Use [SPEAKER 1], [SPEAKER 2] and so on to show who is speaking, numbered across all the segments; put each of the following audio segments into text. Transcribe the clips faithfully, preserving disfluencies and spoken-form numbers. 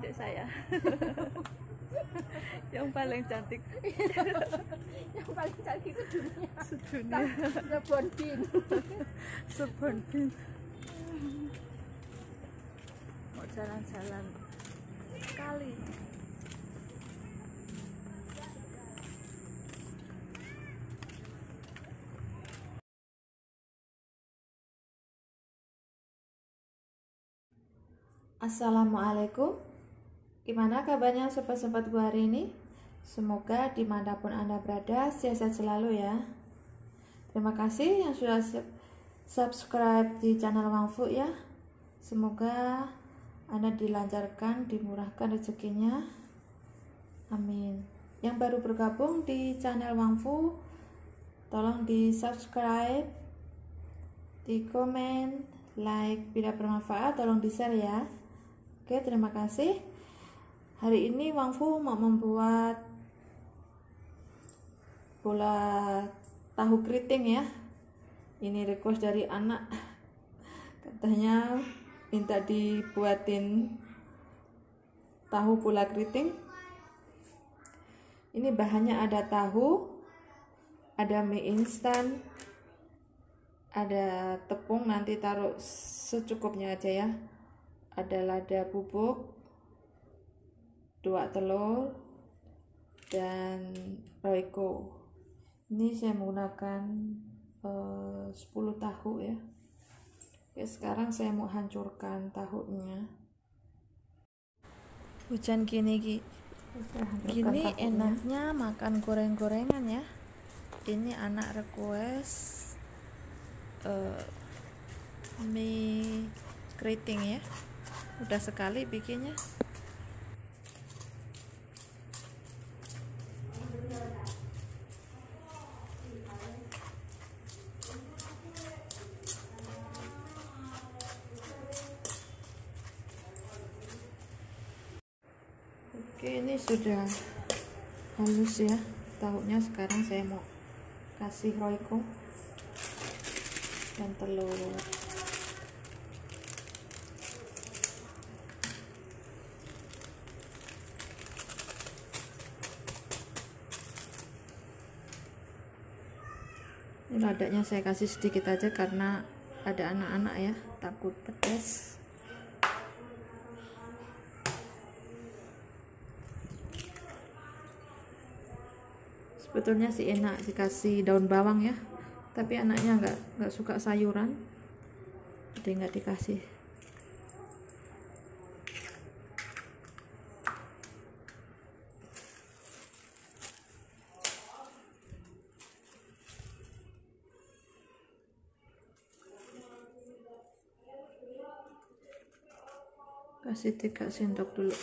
[SPEAKER 1] adik saya. Yang paling cantik.
[SPEAKER 2] Yang paling cantik sedunia.
[SPEAKER 1] Sedunia.
[SPEAKER 2] Sebonbin.
[SPEAKER 1] Sebonbin. Mau jalan-jalan kali.
[SPEAKER 3] Assalamualaikum. Gimana kabarnya sobat-sobat gua hari ini? Semoga dimanapun Anda berada sehat selalu ya. Terima kasih yang sudah subscribe di channel Wangfu ya. Semoga Anda dilancarkan, dimurahkan rezekinya. Amin. Yang baru bergabung di channel Wangfu, tolong di subscribe, di komen, like bila bermanfaat, tolong di share ya. Oke, terima kasih. Hari ini Wangfu mau membuat bola tahu keriting ya. Ini request dari anak. Katanya minta dibuatin tahu bola keriting. Ini bahannya ada tahu, ada mie instan, ada tepung, nanti taruh secukupnya aja ya. Ada lada bubuk, dua telur, dan royco. Ini saya menggunakan uh, sepuluh tahu ya. Oke, sekarang saya mau hancurkan tahunya. Hujan gini gini enaknya makan goreng-gorengan ya. Ini anak request uh, mie keriting ya. Udah sekali bikinnya. Oke, ini sudah halus ya tahunya. Sekarang saya mau kasih royco dan telur. Ini ladanya saya kasih sedikit aja karena ada anak-anak ya, takut pedas. Sebetulnya sih enak dikasih daun bawang ya, tapi anaknya nggak nggak suka sayuran, jadi nggak dikasih. Kasih tiga sendok dulu.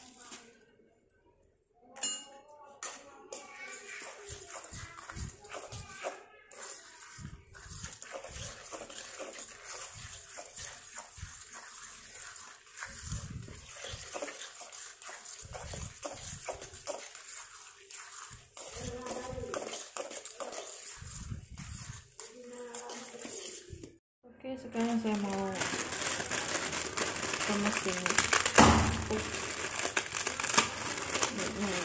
[SPEAKER 3] Oke, sekarang saya mau tumis ini. Uh. Ini.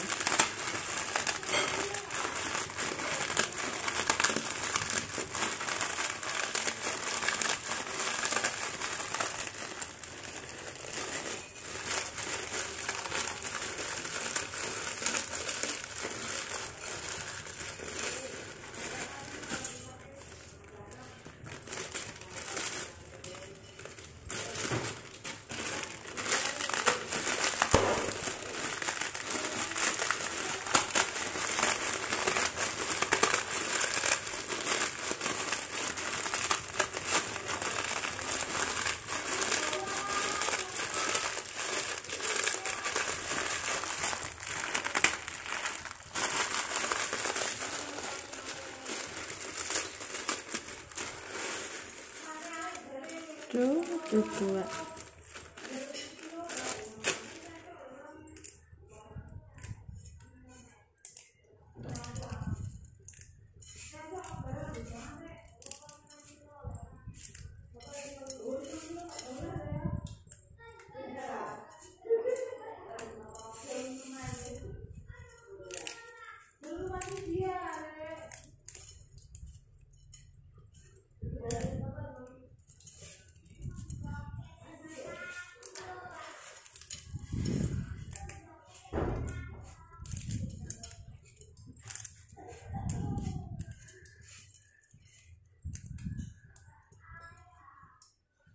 [SPEAKER 3] Tuh, tuh dua.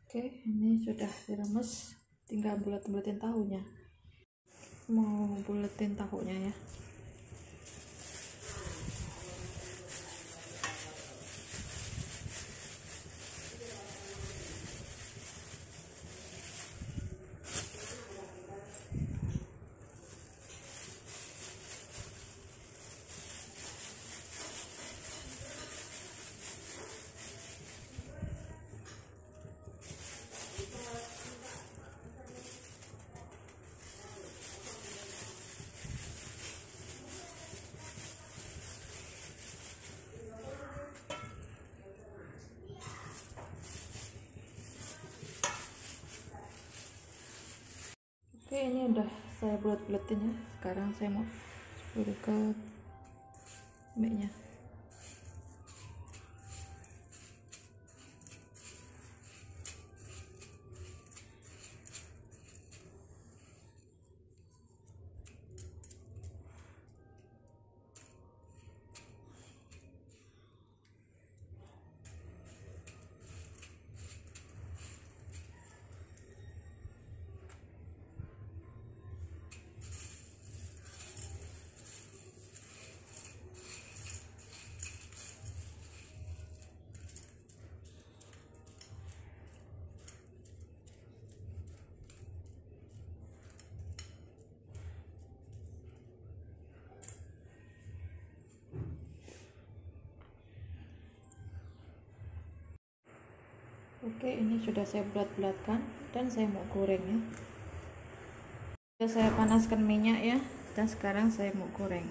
[SPEAKER 3] Oke, ini sudah diremes, tinggal bulat-bulatin tahunya. Mau buletin tahunya ya. Oke, ini udah saya bulat-bulatin ya. Sekarang saya mau suruh ke mie-nya. Oke, ini sudah saya bulat-bulatkan dan saya mau goreng ya. Sudah saya panaskan minyak ya, dan sekarang saya mau goreng.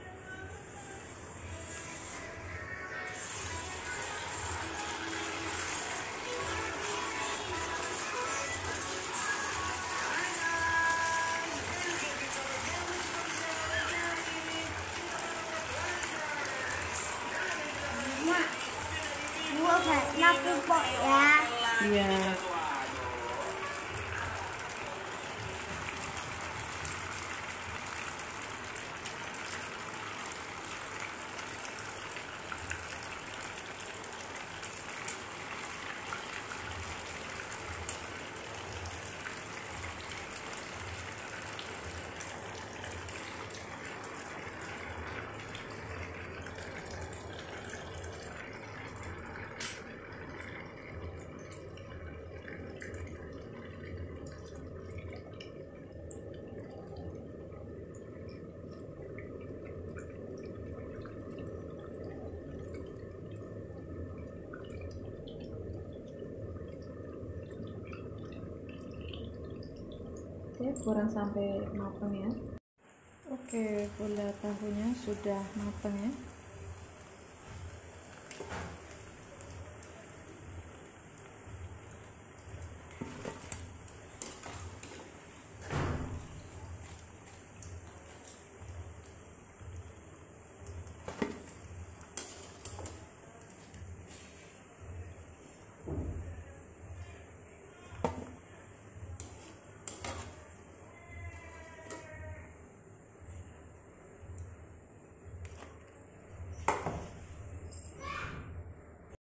[SPEAKER 4] Mua phải năm mươi bội à.
[SPEAKER 3] Iya. Oke, kurang sampai matang ya. Oke, gula tahunya sudah matang ya.